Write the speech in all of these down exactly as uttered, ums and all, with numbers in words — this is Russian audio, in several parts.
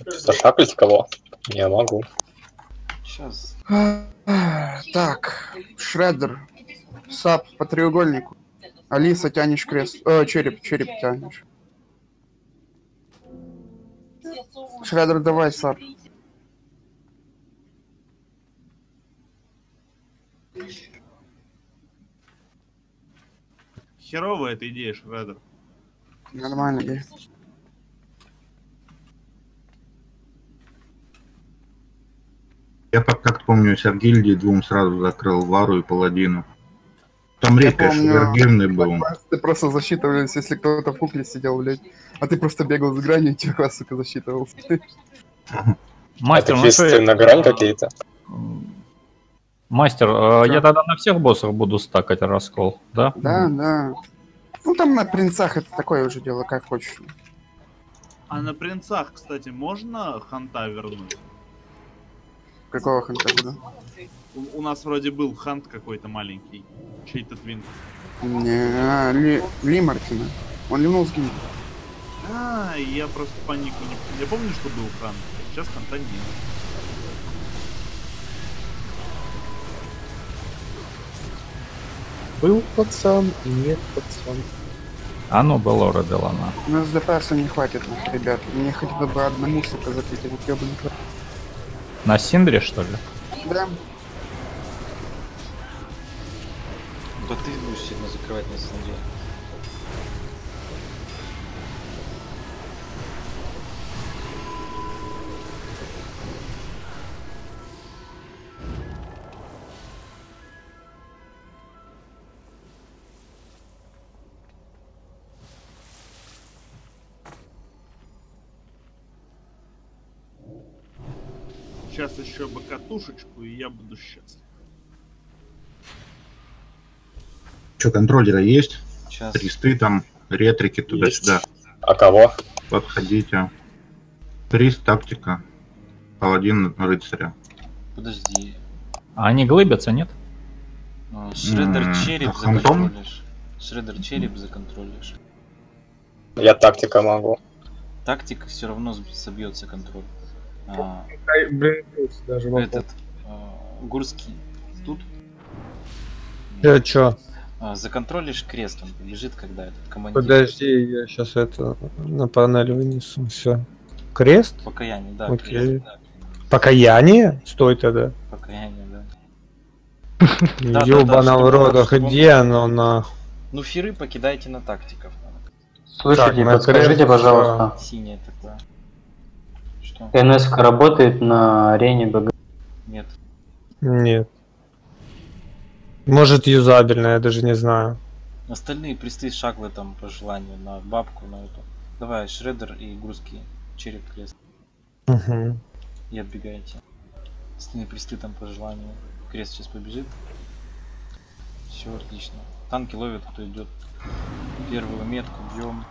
Зашаклить кого? Я могу. Сейчас. Так, Шреддер. Сап по треугольнику. Алиса, тянешь крест. О, череп, череп тянешь. Шреддер, давай, Сап. Херовая эта идея, Шреддер. Нормально, идея. Я как помню, себя в гильдии двум сразу закрыл Вару и Паладину. Там редко швергельный был. Ты просто засчитывались, если кто-то в кукле сидел, блядь. А ты просто бегал с гранью, и тебе, сука, засчитывался. Мастер, это квесты ну, на грань какие-то? Мастер, да. Я тогда на всех боссах буду стакать раскол, да? Да, mm. да. Ну там на принцах это такое уже дело, как хочешь. А на принцах, кстати, можно ханта вернуть? Какого ханта буду? У, у нас вроде был хант какой-то маленький. Чей-то твин. Не, а, Ли, Ли Мартина. Он ливнул с гильдии. А, я просто по нику не... Я помню, что был хант. Сейчас ханта нет. Был пацан и нет пацан. А ну, Белора Делана. У нас ДПС не хватит, ребят. Мне хотя бы одному, сука, закрыть этот ёбаный. На Синдре, что ли? Да. Да ты будешь сильно закрывать на Синдре. Сейчас еще бы катушечку, и я буду счастлив. Что, контроллеры есть? Сейчас. Присты там, ретрики туда-сюда. А кого? Подходите. Прист, тактика. Паладин, рыцаря. Подожди. А они глыбятся, нет? Ну, Шреддер М-м, череп а фантом? законтролишь. Шреддер череп законтролишь. Я тактика могу. Тактика все равно собьется контроль. А, Блин, даже этот а, Гурский тут. Я чё? А, законтролишь крест, он побежит, когда этот командир. Подожди, я сейчас это на панель вынесу. Все. Крест? Покаяние, да. Окей. Крест, да. Покаяние? Стой тогда. Покаяние, да. Ёбана в ротах, где оно на? Ну, фиры покидайте на тактиков. Слушайте, так, подскажите, пожалуйста. Синее такое. Что? эн эс-ка работает на арене БГ? Нет. Нет. Может, юзабельно, я даже не знаю. Остальные присты шаглы там по желанию на бабку, на эту. Давай, Шреддер и Гурский. Череп крест. Угу. И отбегаете. Остальные присты там по желанию. Крест сейчас побежит. Все отлично. Танки ловят, кто идет. Первую метку бьем.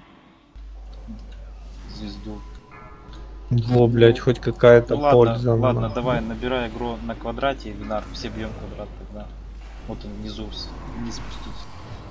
Звезду. Во, блять, хоть какая-то Ну, польза. ладно, ладно, давай, набирай игру на квадрате, Винар, все бьем квадрат тогда. Вот он внизу, вниз спустись.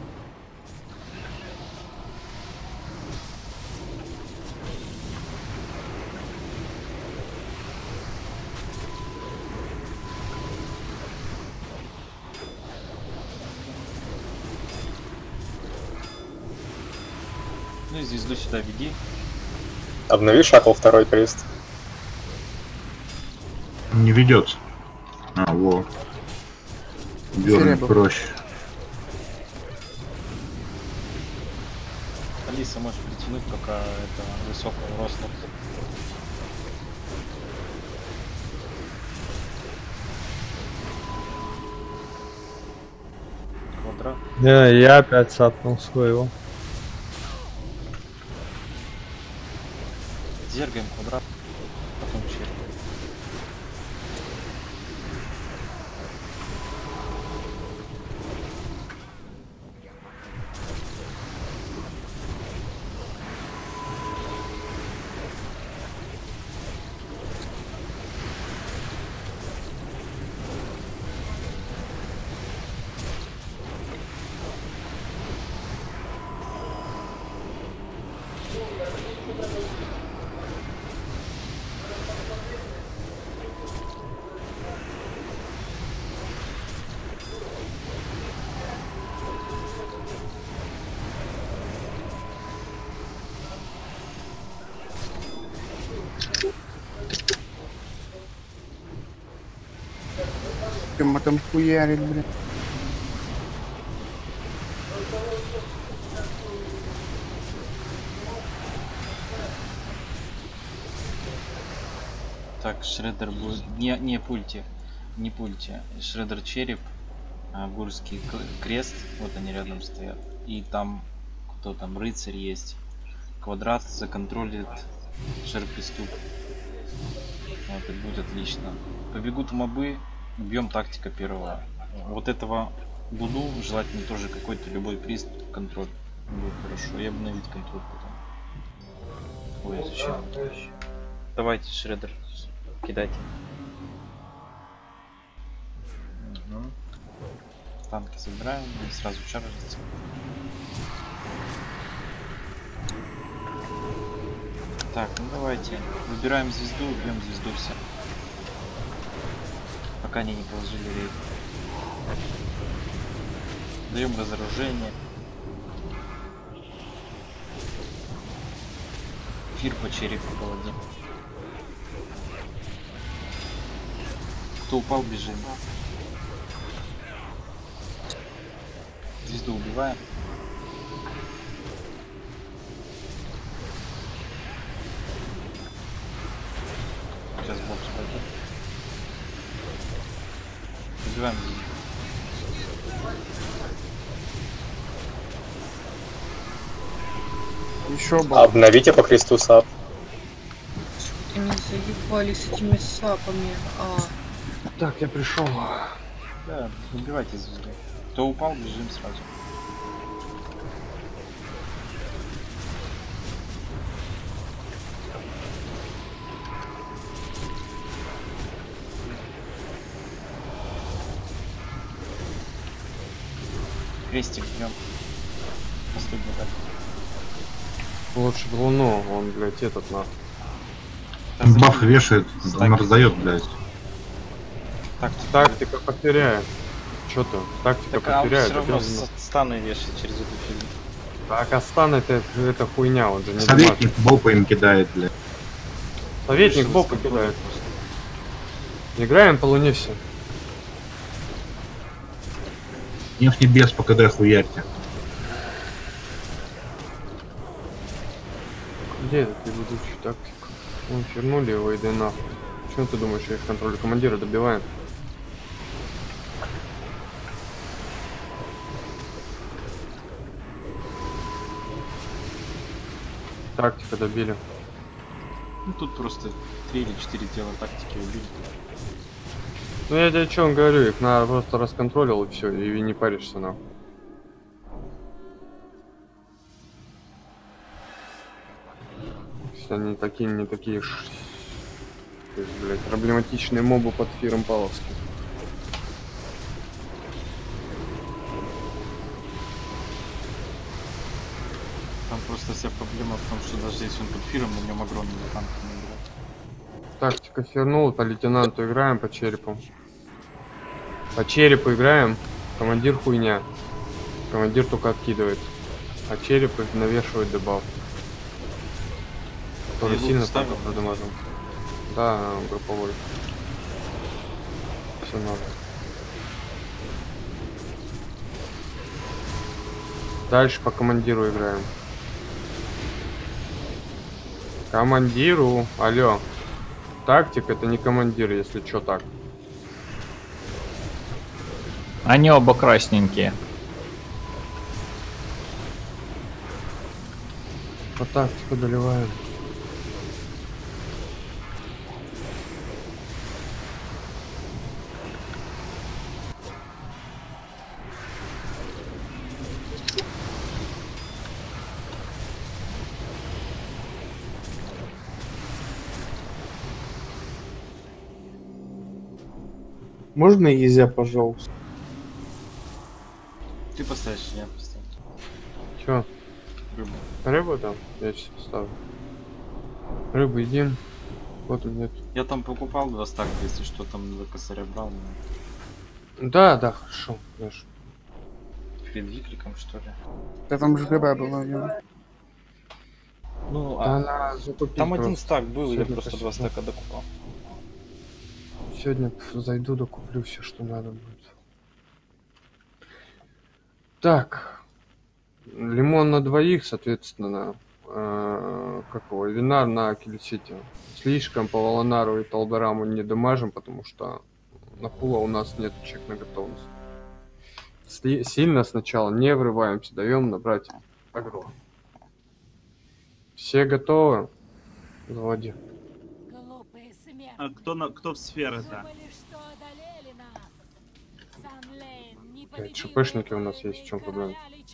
Ну и звезду сюда веди. Обнови шаттл второй крест. Не ведется. А, во. Дернуть проще. Алиса может притянуть, пока это высокого роста. Квадрат. Да, я опять сапнул своего. Зергаем квадрат, потом череп. прямо там хуярит, блин. Так, Шреддер будет... Не, не пульте. Не пульте. Шреддер череп, а, Гурский крест. Вот они рядом стоят. И там... Кто там? Рыцарь есть. Квадрат законтролит Шер-приступ. Вот, это будет отлично. Побегут мобы. Убьем тактика первого. Вот этого Буду желательно тоже какой-то любой приз контроль. Будет хорошо. И обновить контроль потом. Ой, зачем? Давайте, Шреддер. Кидайте. Угу. Танки забираем и сразу чаржится. Так, ну давайте. Выбираем звезду, убьем звезду все. Пока они не положили рейд. Даем разоружение. Фир по черепу паладин. Кто упал, бежим. Звезду убиваем. Сейчас бокс пойдет. Убиваем звезду. Еще был. Обновите по кресту сап. Они заебали с этими сапами. А. Так, я пришел. Да, убивайте звезду. Кто упал, бежим сразу. Крестик ждем. Последний так. Лучше в луну, он, блядь, этот нахуй. Баф вешает, он раздает, блядь. Тактика, Тактика потеряет. Чё ты? Тактика так, а он потеряет. все равно обязательно. станы вешает через эту фигню. Так, а стан это, это хуйня, он же не Советник бопа им кидает, блядь. дамажит. Советник боб покидает. Играем по луне все. Нефть небес по КД хуярьте. Где этот ведущий тактик? Ну, хернули его, иди нахуй. Чего ты думаешь, я их контроль командира добиваем? Тактика добили. Ну тут просто три или четыре тела тактики убили. Ну я тебе что говорю, их надо просто расконтролил и все, и не паришься нахуй. Если они такие, не такие ж... То есть, блядь, проблематичные мобы под фиром Павловским. Там просто вся проблема в том, что даже если он под фиром, на нем огромные танки не играют. Тактика хернула, по лейтенанту играем, по черепу. По черепу играем, командир хуйня. Командир только откидывает. А череп навешивает дебаф. Который Ты сильно ставил? так продамажил. Да, групповой. Все надо. Дальше по командиру играем. Командиру. Алло. Тактик это не командир, если чё так. Они оба красненькие. По тактику доливаем. Можно Изя, пожалуйста? Ты поставишь, я поставлю. Чё? Рыбу. Рыбу там? Я сейчас поставлю. Рыбу едим. Вот он нет. Я там покупал два стака, если что, там за косаря брал. Но... Да, да, хорошо. Конечно. Перед викликом, что ли? Да там же ГБ было, я. Ну, Да, а... она закупить там один просто. стак был, я Всё просто это два всё. стака докупал. Сегодня зайду, докуплю все, что надо будет. Так. Лимон на двоих, соответственно. Э, какого? Винар на Килисите. Слишком по Волонару и Талдараму не дамажим, потому что на пула у нас нет чек на готовность. Сли сильно сначала не врываемся, даем набрать агро. Все готовы? Заводи. А кто, на, кто в сферы-то? ШПшники у нас есть, в чем проблема?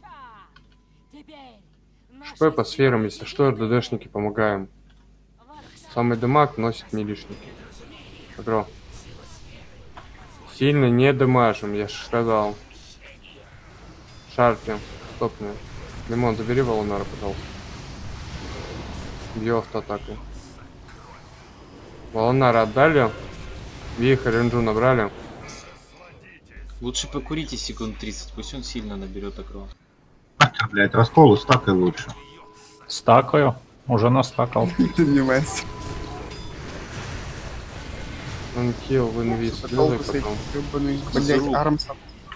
ШП по сферам, если что, РДДшники помогаем. Самый дамаг носит милишники. Агро. Сильно не дамажим, я же сказал. Шарки, стопные. Лимон, забери Волонара, пожалуйста. Бью автоатаку. Волонара отдали. Вихрь ренджу набрали. Лучше покурите секунд тридцать, пусть он сильно наберет агро. Блять, расколу стакай лучше. Стакаю. Уже настакал. Ты не мастер. Он килл в инвиз. Блять, армса.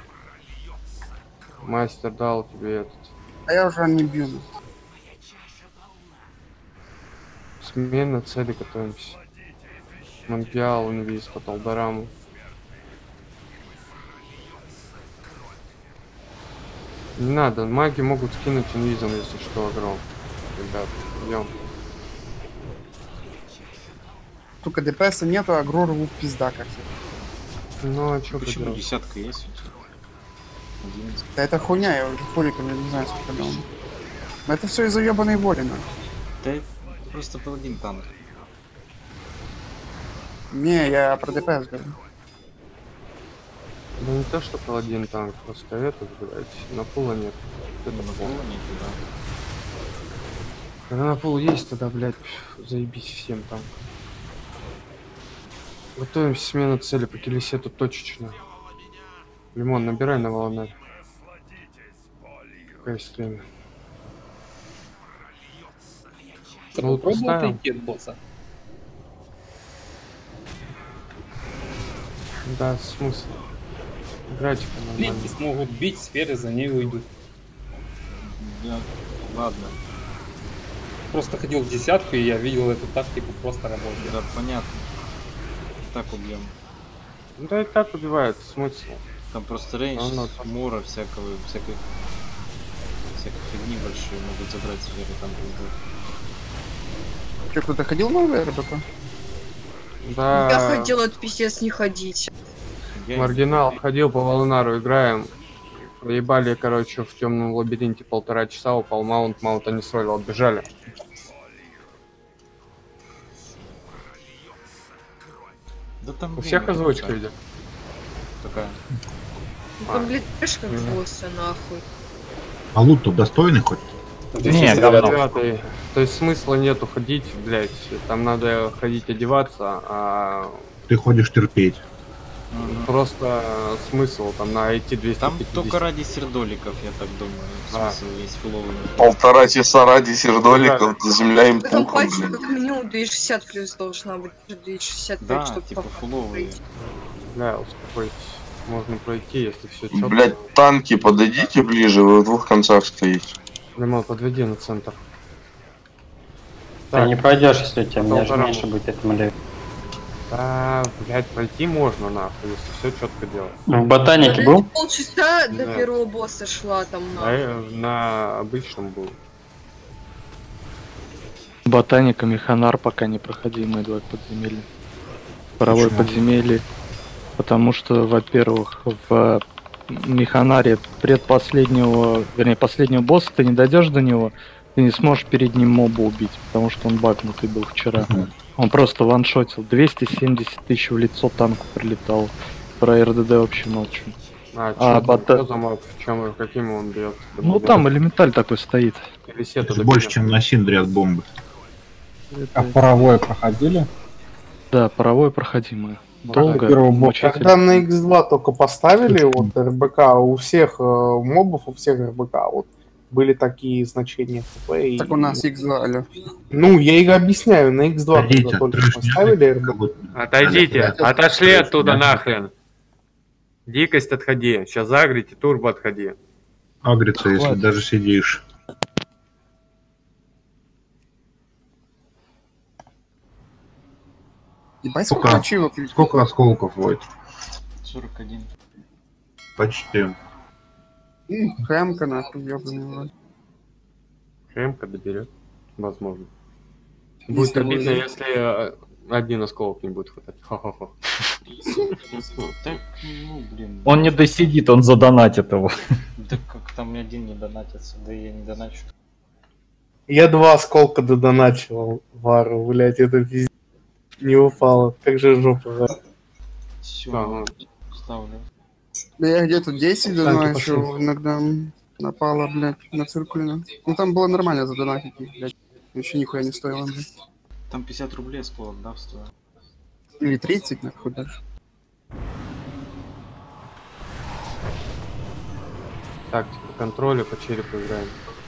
Мастер дал тебе этот. А я уже не бью. Смена цели готовимся. Мангиал инвиз по Талдараму. Не надо, маги могут скинуть инвизом, если что, агро. Ребят, идем. Только ДПС нету, а агро рву пизда как-то. Ну а чё? Почему поделать? десятка есть? одиннадцать. Да это хуйня, я уже фоликом я не знаю, сколько дал. Но это все из-за ебаной воли, на. Да просто паладин танк. Не, я про ДПС говорю. Да не то, что паладин танк, просто это, блядь, на пула нет. Это На пол. пола нет, да. Когда на пол есть, тогда, блядь, заебись всем там. Готовимся смена цели по Килисету точечно. Лимон, набирай на волонарь. Какая есть время? Ну, Пробовал отойти от босса? Да, смысл. Играйте по-нормально. Линки смогут бить, сферы за ней уйдут. Да, ладно. Просто ходил в десятку, и я видел эту тактику просто работает. Да, понятно. Так убьем. Ну да и так убивает, смысл. Там просто рейндж, Ну, ну, мура, всякого, всякой, всякой фигни большие могут забрать сферы там будет. Че, кто-то ходил в новый РБК? Да. Я хотела от писец не ходить. Я Маргинал ходил по Волонару, играем. Проебали, короче, в темном лабиринте полтора часа, упал маунт, маунта не сролил, отбежали. Да там У всех озвучка видят? Такая. Ну там, блядь, знаешь, как босса, нахуй. А лут тут достойный хоть? Нет, говно. Ребята, то есть смысла нету ходить, блять. Там надо ходить одеваться, а Ты ходишь терпеть. Мгм. просто смысл там на ай ти двести Там пятьдесят. только ради сердоликов, я так думаю. А. Смысл есть фуловый. Полтора часа ради сердоликов, земля Там им пухом, пальца блин. как минимум двести шестьдесят плюс должна быть, двести шестьдесят пять, Да, чтобы типа фуловые. Да, успокойтесь. Можно пройти, если все четко. Блять, танки, подойдите ближе, вы в двух концах стоите. Лимон, подведи на центр. Ты Так, не пройдешь, если у тебя Полтора. меньше, меньше будет этому левее. да, блять, пройти можно нахуй, если все четко делать. В ботанике был? Полчаса до Да. первого босса шла там, А нахуй. я на обычном был. Ботаника, Механар пока не проходимые два подземелья. Паровой Почему? подземелье. Потому что, во-первых, в Механаре предпоследнего, вернее, последнего босса ты не дойдешь до него, ты не сможешь перед ним моба убить, потому что он багнутый был вчера. Мгм. Он просто ваншотил. двести семьдесят тысяч в лицо танку прилетал. Про РДД вообще молчу. А, А, чё, бота- что за моб? Чем, каким он бьет? Ну там элементаль такой стоит. Это больше, чем на Синдре от бомбы. А паровое проходили? Да, паровое проходимое. Долго, Первый бок. мучительно. Когда на икс два только поставили вот РБК, у всех э, мобов, у всех РБК, вот были такие значения ХП. И... Так у нас икс два, алё. Ну, я и объясняю, на икс два когда только поставили эр бэ. Отойдите, отошли оттуда нахрен. Дикость отходи, сейчас агрите, турбо отходи. Агрится, если даже сидишь. Ебать, сколько, сколько ачивок? Сколько осколков будет? сорок один. Почти. Хэмка нахуй, ёбаный. Хэмка доберет, возможно. Будет если обидно, будет... если один осколок не будет хватать. Ха-ха-ха. Ну, блин. Он не досидит, он задонатит его. Да как там один не донатится, да я не доначу. Я два осколка додоначивал Вару, блять, это пиздец. Не упало, как же жопа. Все, ага. Ставлю. Да я где-то десять доначил, иногда напало, блядь, на циркулина. Ну там было нормально задонатить, блядь. Еще нихуя не стоило, блядь. Там пятьдесят рублей осколок, да, стоит? Или тридцать, нахуй даже. Так, по контролю, по черепу играем.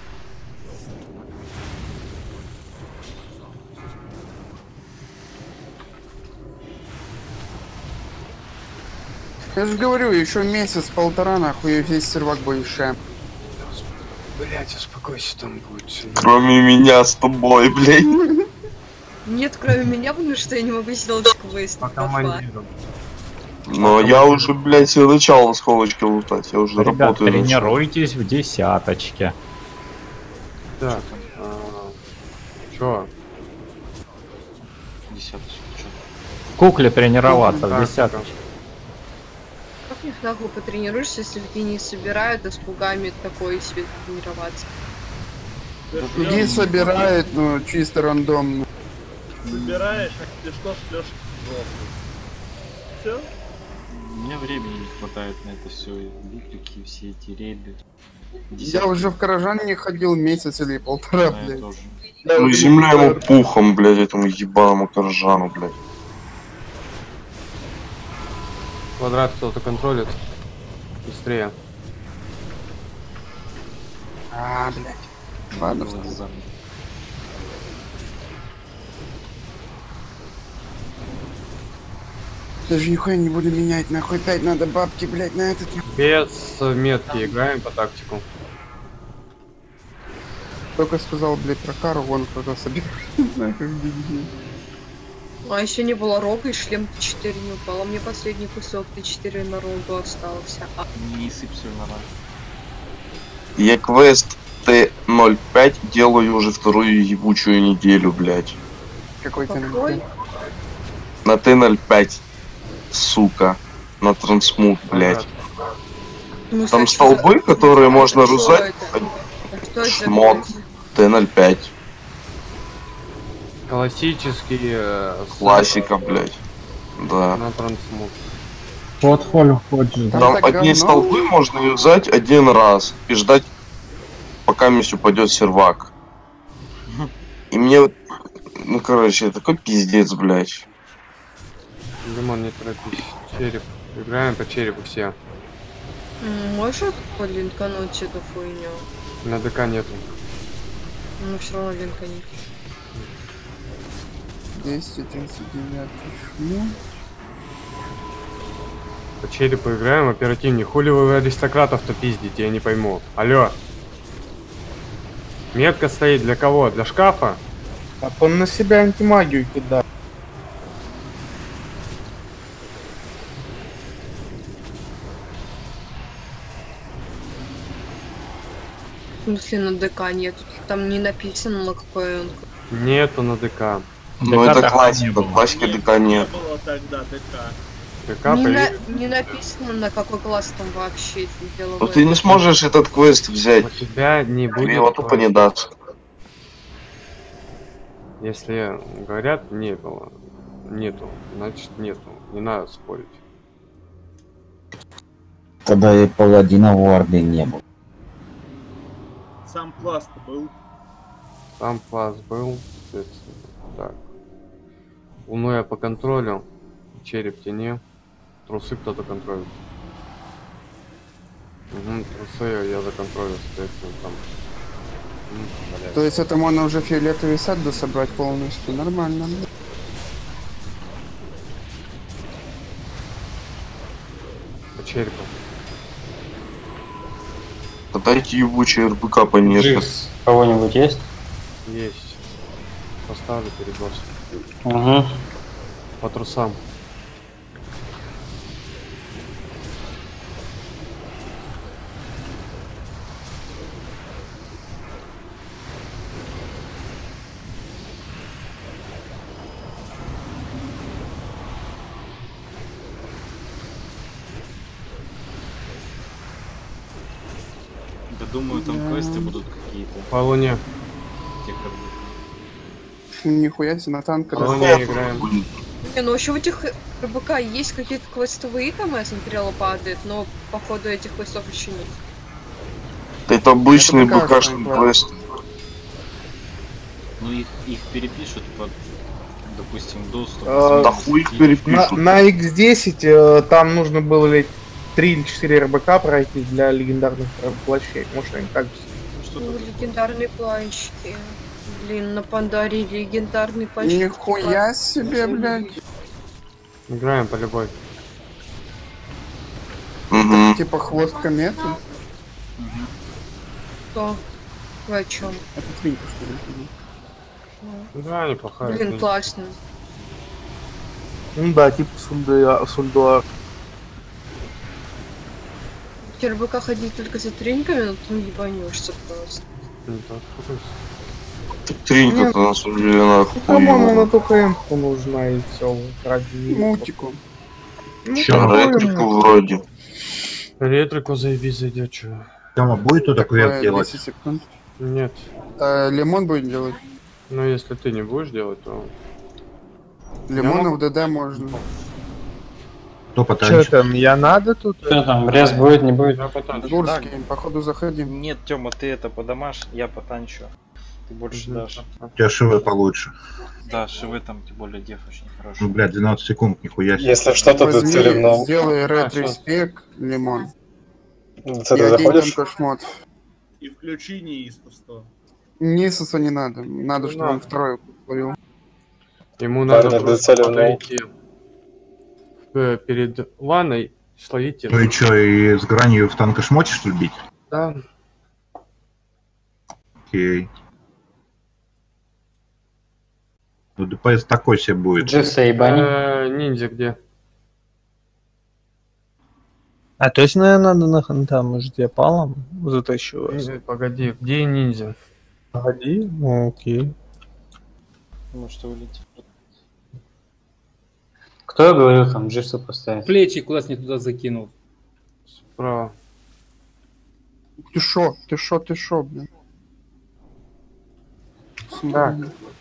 Я же говорю, еще месяц-полтора, нахуй, и весь сервак будет шем. Блять, успокойся, там будет все. Кроме меня с тобой, блять. Нет, кроме меня, потому что я не могу сделать квест. Но я уже, блять, все начал осколочки лутать, я уже Ребят, работаю. тренируйтесь в десяточке. Так, а, чё? Десяточка, чё? В кукле тренироваться, в десяточке. Как их нахуй потренируешься, если людей не собирают, а с пугами такой себе тренироваться? Людей собирают, ну, чисто рандомно. Собираешь, а ты что шлёшь жопу? Все? У меня времени не хватает на это все, выкрики, все эти рейды. Я уже в Каражане не ходил месяц или полтора, да, блядь. Ну земля ему пухом, блядь, этому ебаному Каражану, блядь. Квадрат кто-то контролит. Быстрее. А, блядь. Ладно, что даже нихуя не буду менять, нахуй опять надо бабки, блядь, на этот. Без метки играем по тактику. Только сказал, блядь, про Кару, вон кто-то собирает. А еще не было рога и шлем Т четыре не упал. А мне последний кусок Т четыре на рогу остался. А... Не сыпь все нормально. Я квест Т ноль пять делаю уже вторую ебучую неделю, блядь. Какой Т ноль пять? На Т ноль пять. Сука, на трансмут, блять. Ну, там столбы, за... которые это можно рузать. Это? Шмот Т ноль пять. Классический. Э, Классика, блять. Да. На трансмут. Портфолио хочешь. Там одни говно. Столбы можно юзать один раз и ждать, пока месть упадет сервак. И мне, ну короче, такой пиздец, блять. Лимон, не торопись. Череп. Играем по черепу все. Можешь полинкануть эту хуйню? На ДК нету. Ну все равно линканить. двести тридцать девять шму. По черепу играем, оперативнее. Хули вы аристократов-то пиздите, я не пойму. Алло. Метка стоит для кого? Для шкафа? Так он на себя антимагию кидает. В смысле на ДК нет? Там не написано на какой он. Нету на ДК. Ну это классика, классика ДК нет. Тогда ДК. ДК не, на, не написано на какой класс там вообще дело. Ну ты не сможешь этот квест взять. У тебя не будет. Его тупо не даст. Если говорят не было, нету, значит нету. Не надо спорить. Тогда и паладина в Орды не было. Сам пласт был. Сам пласт был, соответственно. Так. Луну я по контролю. Череп тени. Трусы кто-то контролит. Угу, трусы я за контролю, соответственно, там То есть это можно уже фиолетовый сет дособрать полностью, нормально. По черепу. Дайте ебучий РБК понежно. Кого-нибудь есть? Есть. Поставлю переброс. Угу. По трусам. Да думаю, там квесты будут какие-то. По луне. Нихуя себе, на танка. По луне играем. Не, ну еще в этих РБК есть какие-то квестовые, там я смотрела, падает, но походу этих квестов еще нет. Это обычный БКшный квест. Ну их, их перепишут под, допустим, доступ. А, да хуй их перепишут. На, на икс десять э, там нужно было ли три или четыре РБК пройти для легендарных плащей. Может они так же. Ну, легендарные плащи. Блин, на Пандаре легендарный плащ. Нихуя себе, блядь. Играем по любой. Угу. Типа хвост кометы. Что? Вы о чем? Это твинка, что ли? Да, неплохая. Блин, классно. Ну да, типа Сульдуар. В РБК ходить только за треньками, но там ебанешься просто. Так тринька-то на самом деле нахуй. По-моему, она только эмпу нужна и все. Ради мультику. Чё, ретрику вроде. Ретрику заебись зайдет, чё. Тёма, будет тут такое делать? десять секунд. Нет. А, лимон будет делать. Ну если ты не будешь делать, то... Лимона в ДД можно. Кто потанчит? Что там, я надо тут? Что там, рез будет, не будет? Гурский, походу заходим. Нет, Тёма, ты это подамашь, я потанчу. Ты больше Мгм. дашь. У тебя шивы получше. Да, шивы там, тем более деф очень хороший. Ну, блядь, двенадцать секунд, нихуя себе. Если что-то ты Возьми, целевно. сделай А, ретро-спек, лимон. Ты И один заходишь? кошмот. И включи неистовство. Нисуса не надо. Надо, чтобы он надо. втрое плыл. Ему Ладно, надо ты просто целевно. подойти э, перед ванной, словить Ну и чё, и с гранью в танкошмоте, что ли, бить? Да. Окей. Ну, ДПС такой себе будет. Джесса и Бани. Э, ниндзя где? А точно надо на там жди палом затащу вас? Ниндзя, погоди, где ниндзя? Погоди, ну, окей. Может улететь. Кто говорил там Джессу поставить? Плечи куда-то не туда закинул. Справа. Ты шо? Ты шо, ты шо, блин? Так.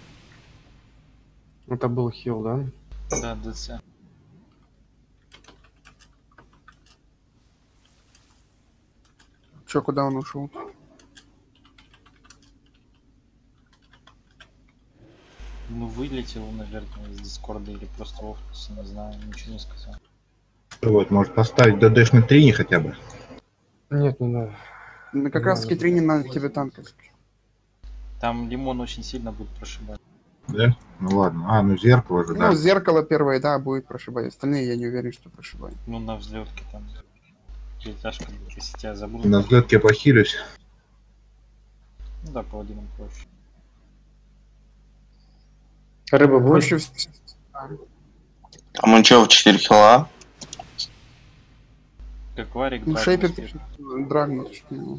Это был хил, да? Да, ДЦ. Чё, куда он ушел? Ну, вылетел, наверное, из Дискорда или просто в офисе, не знаю, ничего не сказал. Вот, может поставить ДДшный трини хотя бы? Нет, не надо. Ну, как раз таки три не надо тебе танковский. Там лимон очень сильно будет прошибать. Да? Ну ладно. А, ну зеркало же, да. Ну, зеркало первое, да, будет прошибать. Остальные я не уверен, что прошибают. Ну, на взлетке там. Перетяжка будет, если тебя забудут. На взлетке я похилюсь. Ну да, паладином проще. Рыба будет? Проще всего. А мы чё, в четыре хила? Как варик, Ну, Драгон шейпер, стоит. драгнут. ну.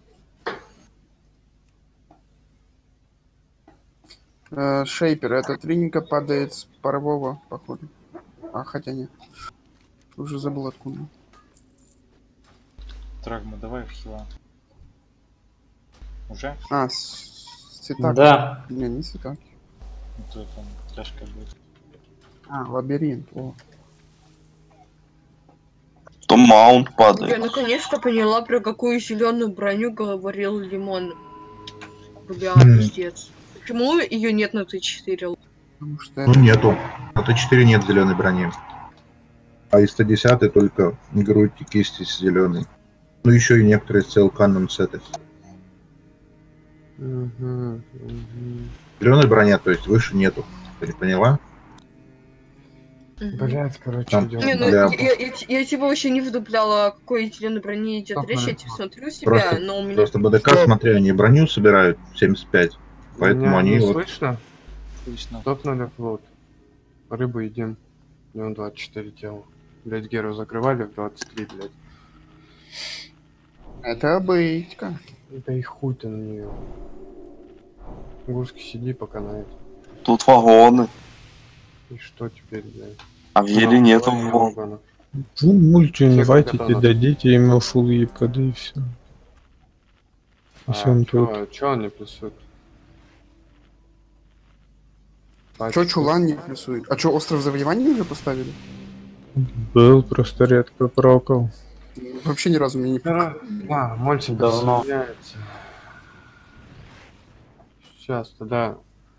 Э, Шейпер, это триника падает с парового, походу. А, хотя нет. Уже забыл откуда. Трагма, давай в хила. Уже? А, с- Ситак. Да. Не, не Ситак. Ну, то там тяжко будет. А, лабиринт. О. То маунт Я падает. наконец-то поняла, про какую зеленую броню говорил Лимон. Бля, М. пиздец. Почему ее нет на Т четыре? Потому что Ну нету. На Т четыре нет зеленой брони. А из сто десять только грудь и кисти зеленый. Ну еще и некоторые с целканным сеты. Угу, угу. Зеленой броня, то есть выше нету. Ты не поняла? Блять, короче, Там идем. Не, ну для- я, я, я типа вообще не вдупляла, о какой зеленой броне идет Стоп, речь, я наверное. типа смотрю себя, Просто, но у меня... просто БДК, смотри, они броню собирают семьдесят пять. Поэтому Меня они не вот... слышно? Слышно. Стоп на флот. Рыбу едим. Днем двадцать четыре тела. Блять, Геру закрывали в двадцать три, блять. Это обычка. Да и хуй ты на нее. Гурский, сиди пока на это. Тут вагоны. И что теперь, блядь? А в Еле нету вагонов. вагонов. Вы мульти Всех инвайтите, готовы. дадите ему фул ЕП, да и все. А, Все он тут. чё, чё он не плюсует? Чё Чулан не плюсует? А чё, остров завоевания уже поставили? Был, просто редко прокал. Вообще ни разу мне не А, а, мальчик Давно. присоединяется. Сейчас, тогда.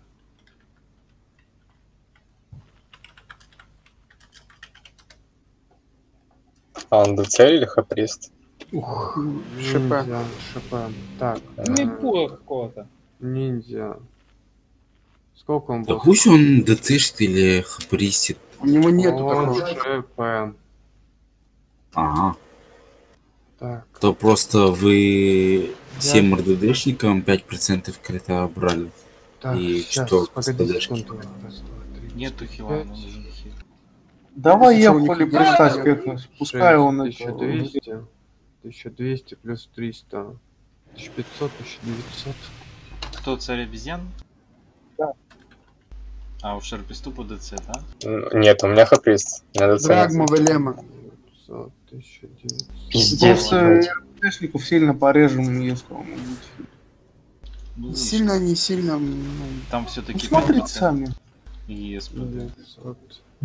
А он ДЦ или хаприст? Ух, ШП. ниндзя, ШП. Так. Не э, было какого-то. Ниндзя. Сколько он Да был? пусть он ДЦшит или хапристит. У него нету Он такого. ШП. Ага. Так. То просто вы всем РДДшникам пять процентов крита брали. Так, И сейчас, что, погоди СПДшки? секунду. Раз, два, три, Нету хила, пять, нам нужен хил. Давай я Что, у них хули есть пристать нет? к этому. Пускай он тысяча это... двести. тысяча двести плюс триста. тысяча пятьсот, тысяча девятьсот. Кто царь обезьян? Да. А, у Шерписту по ДЦ, да? М, Нет, у меня хаприст. Надо Драгма Велема. девятьсот, тысяча девятьсот. Пиздец, Просто блядь. РДДшников сильно порежем, если он будет. Ну, Сильно, не сильно. ну, там все-таки Смотрите сами. и СПД. девятьсот.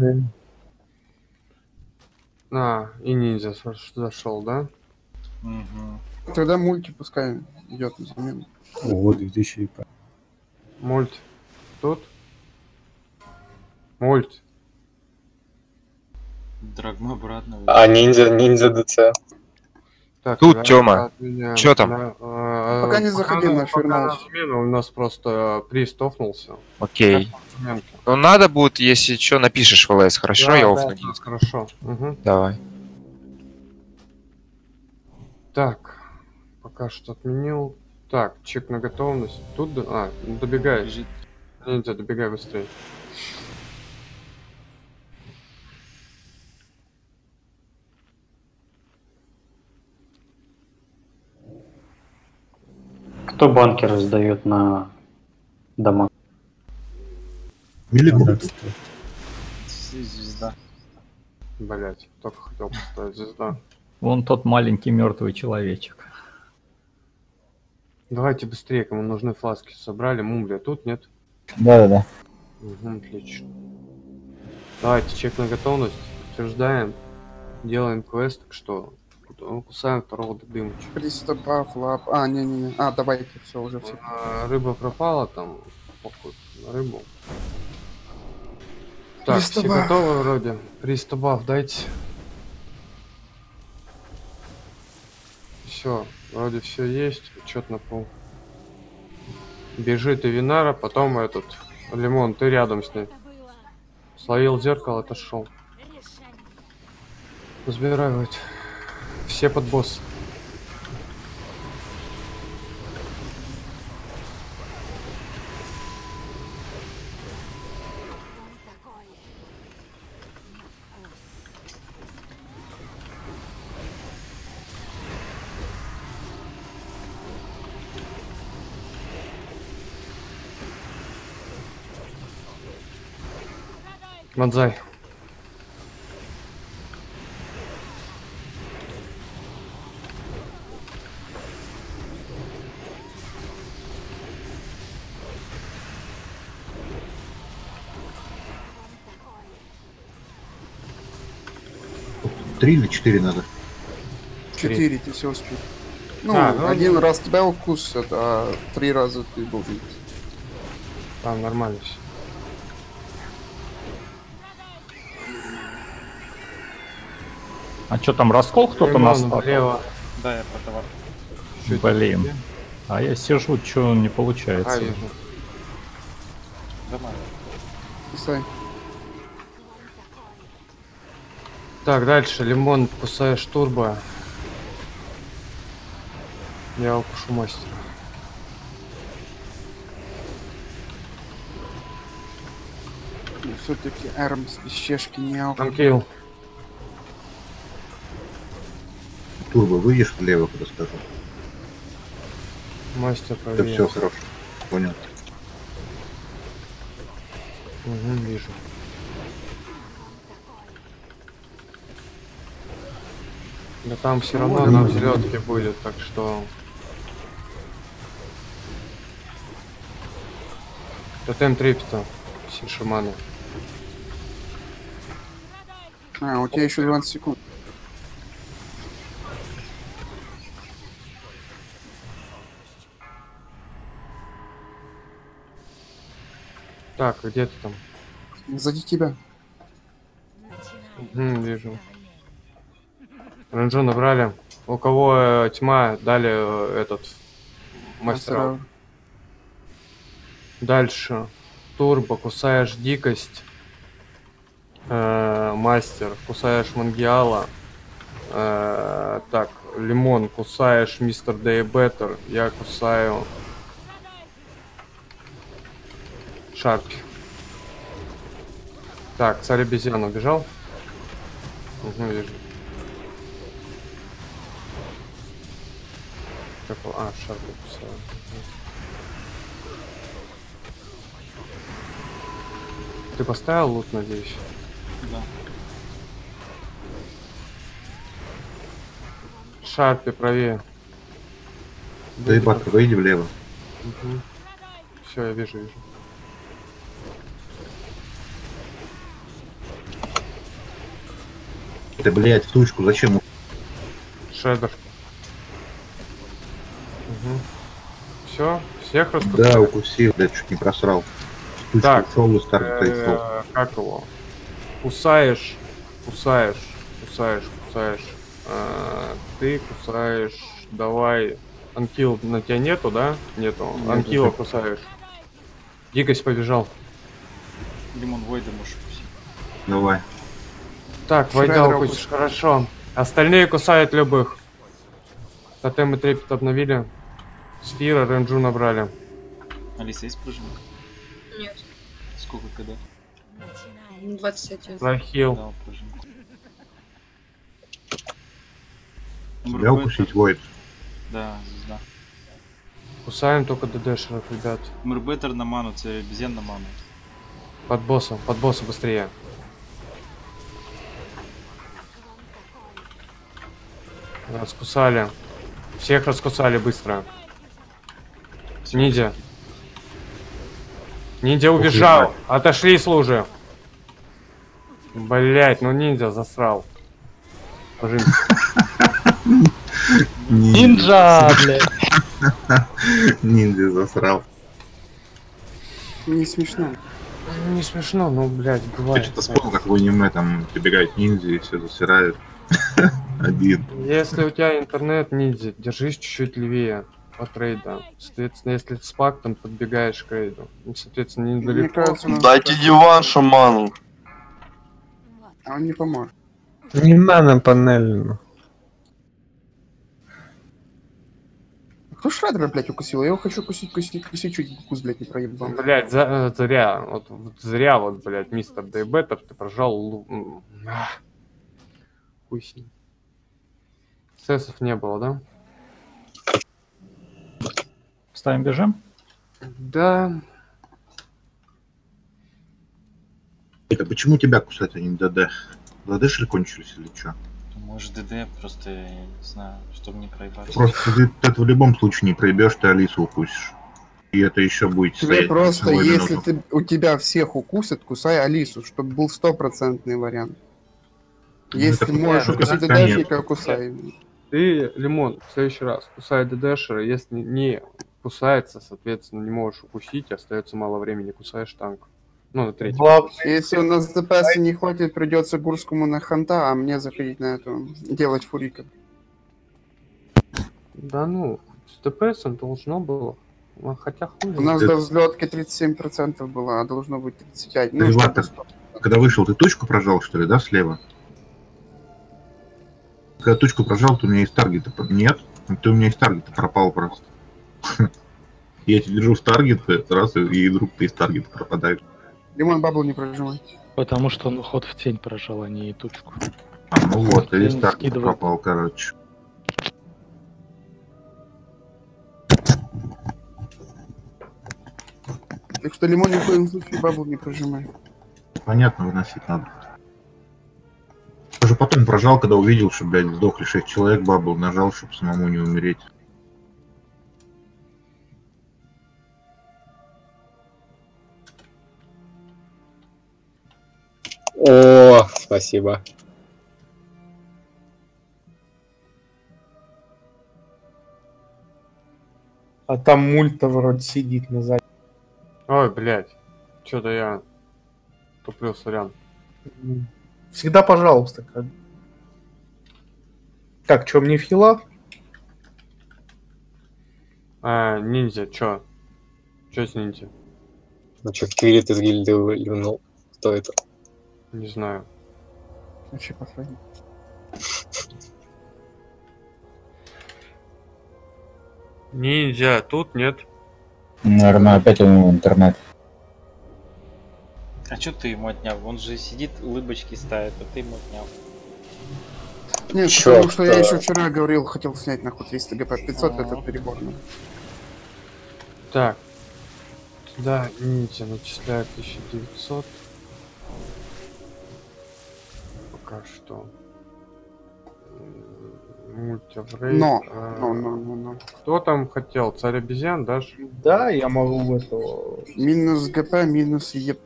А, и ниндзя зашел, да? Угу. Тогда мульти пускай идет на замену. О, две тысячи ИП. Мульт. Тут? Мульт. Драгма обратно. А ниндзя, ниндзя ДЦ. Так, Тут, я Тёма. отменяю. Чё там? Да, э, Пока не заходи пока- на пока фермал. смену, у нас просто приз тофнулся. Окей. Моменты. Ну надо будет, если что, напишешь в ЛС, хорошо? Да, Я да, офну. да, хорошо. Мгм. Давай. Так, пока что отменил. Так, чек на готовность. Тут, д- а, ну, добегай. Бежит. Ниндзя, добегай быстрее. Кто банки раздает на дома? Миллигрупп. Звезда. Блять, только хотел поставить звезда. Вон тот маленький мертвый человечек. Давайте быстрее, кому нужны фласки. Собрали, мумля тут, нет? Да-да-да. Угу, отлично. Давайте, чек на готовность. Утверждаем. Делаем квест, так что ну, кусаем второго дымчика. Приступав, лап. А, не-не-не. А, давайте, все, уже все. А, рыба пропала там. Похуй на рыбу. Так, все Пристабаф. готовы вроде. Пристабаф дайте. Все, вроде все есть. Учет на пол. Бежит и Винара, потом этот Лимон, ты рядом с ней. Словил зеркало, отошел. Разбирают. Все под босс. Мадзай. Три или четыре надо? Четыре, ты все успел. Ну, А, ну, один ну. раз тебя укусят, а три раза ты должен. Там нормально все. А что там, раскол кто-то Лимон настал? влево. Да, я про товар. Чуть Блин. впереди. А я сижу, что не получается. А, вижу. Давай. Кусай. Так, дальше. Лимон, кусаешь турбо. Я укушу мастера. Все-таки Эрмс без чешки не алко. Анкил. Турбо, выйдешь влево, куда скажу. Мастер Это правее. все хорошо. Понял. Угу, вижу. Да там все равно на взлетке будет, так что... Тотем трепета. Все шаманы. А, у тебя еще двадцать секунд. Так, где ты там? Сзади тебя. Угу, вижу. Ранжу набрали. У кого э, тьма, дали э, этот мастера. Мастера. Дальше. Турбо, кусаешь дикость. Э, мастер, кусаешь мангиала. Э, так, лимон, кусаешь мистер Дэй Беттер. Я кусаю Шарпи. Так, царь обезьян убежал. Угу, вижу. Какого? А, Шарпи кусаю. Ты поставил лут, надеюсь? Да. Шарпи правее. Да и бат, выйди влево. Угу. Все, я вижу, вижу. Ты, блядь, в тучку, зачем? Шедер. Угу. Все, всех раскусил. Да, укусил, блядь, чуть не просрал. В тучку Так, ушел и старый э, как его? Кусаешь, кусаешь, кусаешь, кусаешь. А, ты кусаешь, давай. Анкил на тебя нету, да? Нету. Нет, Анкила нет. кусаешь. Дикость побежал. Лимон Войда можешь укусить. Давай. Так, Войда укусишь, хорошо. Остальные кусают любых. Тотем и трепет обновили. Сфира, ренджу набрали. Алиса, есть пружинка? Нет. Сколько когда? двадцать один. Захил. Дал пружинку. Тебя укусить, Войд. Да, звезда. Кусаем только ДДшеров, ребят. Мурбеттер на ману, царь обезьян на ману. Под боссом, под боссом быстрее. Раскусали. Всех раскусали быстро. Ниндзя. Ниндзя убежал. Отошли служи. Блять, ну ниндзя засрал. Пожалуйста. Ниндзя, блядь. Ниндзя засрал. Не смешно. Не смешно, но, блядь, Я бывает. что-то вспомнил, как в аниме там прибегает ниндзя и все засирают. Один. Если у тебя интернет ниндзя, держись чуть-чуть левее от рейда. Соответственно, если ты с пактом, подбегаешь к рейду. Ну, соответственно, недалеко. Дайте диван шаману. А он не поможет. Не надо панель. Кто Шредера, блядь, укусил? Я его хочу кусить, кусить, кусить, чуть укус, блядь, не проебал. Блять, за, зря, вот, вот зря, вот, блять, мистер Дейбеттер, ты прожал лу... Ах. Хуй с ним. Сессов не было, да? Ставим бежим? Да. Это почему тебя кусать, а не ДД? ДДшли кончились или что? Может ДД, просто, я не знаю, чтобы не проебаться. Просто ты это в любом случае не проебешь, ты Алису укусишь. И это еще будет Тебе стоять просто, целую если минуту. ты, у тебя всех укусят, кусай Алису, чтобы был стопроцентный вариант. Ну, Если это можешь понятно, укусить конечно. ДДшника, кусай. Ты, Лимон, в следующий раз кусай ДДшера, если не кусается, соответственно, не можешь укусить, остается мало времени, кусаешь танк. Ну, на третий. Если у нас ДПС не хватит, придется Гурскому на ханта, а мне заходить на эту, делать фурика. Да ну, С ТПСом должно было. Ну, хотя хуй. У нас до взлетки тридцать семь процентов было, а должно быть тридцать пять. Ну, Реватор, когда вышел, ты точку прожал, что ли, да, слева? Когда точку прожал, то у меня из таргета... Нет, ты у меня из таргета пропал просто. Я тебя держу с таргета, раз, и вдруг ты из таргета пропадаешь. Лимон бабл не прожимай. Потому что он ход в тень прожал, а не тучку. А, ну вот, и из таргета пропал, короче. Так что лимон ни в коем случае бабл не прожимай. Понятно, выносить надо. Уже потом прожал, когда увидел, что, блядь, сдохли шесть человек, бабл нажал, чтобы самому не умереть. О, спасибо. А там мульта вроде сидит на заднем. Ой, блядь. Чё-то я туплю, сорян. Всегда пожалуйста. Как... Так, чё, мне в хила? А, ниндзя, чё? Чё с ниндзя? Ну чё, Квирит из гильдии ливнул. Кто это? Не знаю. Вообще посмотри. Ниндзя, тут нет. Наверное, опять у него интернет. А чё ты ему отнял? Он же сидит, улыбочки ставит, а ты ему отнял. Нет, Чё, потому что да. я еще вчера говорил, хотел снять нахуй триста ГП, пятьсот А-а-а. это переборно. Так. Да, ниндзя начисляет тысяча девятьсот. Пока что. Мультиврейд. Но, а... но, но, но, но. Кто там хотел? Царь обезьян, да? Да, я могу в этого... Минус ГП, минус ЕП.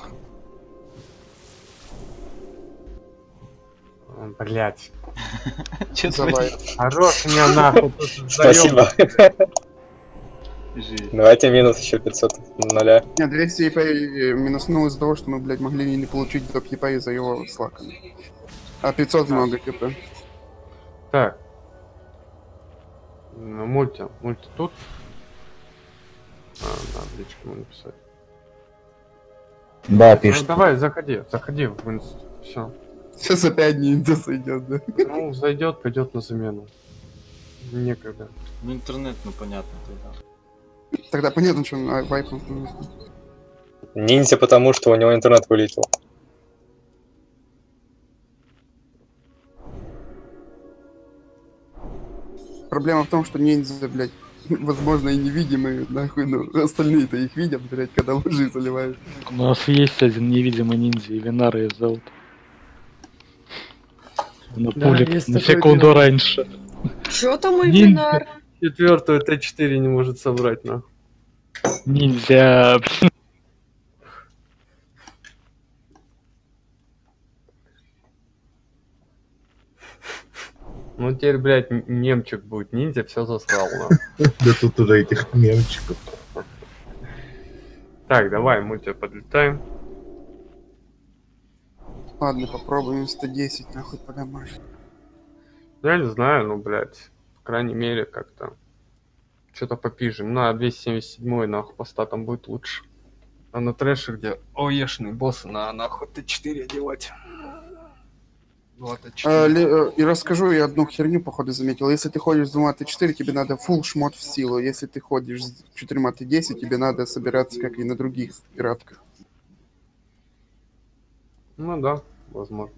Блять. Чё Давай. Хорош меня нахуй. Спасибо. Давайте минус еще пятьсот нуля. Нет, двести ЕП минуснул из-за того, что мы, блядь, могли не получить доп ЕП из-за его слака. А пятьсот много ЕП. Так. Ну, мульти. Мульти тут. А, надо в личку ему написать. Да, пишет. Ну, давай, заходи. Заходи в инст. Все. Сейчас опять ниндзя сойдет, да? Ну, зайдет, пойдет на замену. Некогда. Ну интернет, ну понятно тогда. Тогда понятно, что он вайпнул. Ниндзя, потому что у него интернет вылетел. Проблема в том, что ниндзя, блядь, возможно, и невидимые, нахуй, но остальные-то их видят, блядь, когда лжи заливают. У нас есть один невидимый ниндзя, и Винара ее зовут. На Да, пулик есть на такое секунду дело. раньше. Чё там мой Ниндзя. бинар? Четвертую Т четыре не может собрать, нахуй. Ниндзя. Ну теперь, блядь, м- мемчик будет. Ниндзя все засрал, нахуй. Да тут уже этих мемчиков. Так, давай, мульти, подлетаем. Ладно, попробуем сто десять, нахуй, подамашь. Я не знаю, ну, блядь, по крайней мере, как-то что-то попижем. На двести семьдесят семь нахуй по статам будет лучше. А на трэше, где оешные боссы, на нахуй Т четыре одевать. два Т четыре. А, ли- э, и расскажу я одну херню, походу, заметил. Если ты ходишь с двумя Т четыре, тебе надо full шмот в силу. Если ты ходишь с четырьмя Т десять, тебе надо собираться, как и на других пиратках. Ну да, возможно.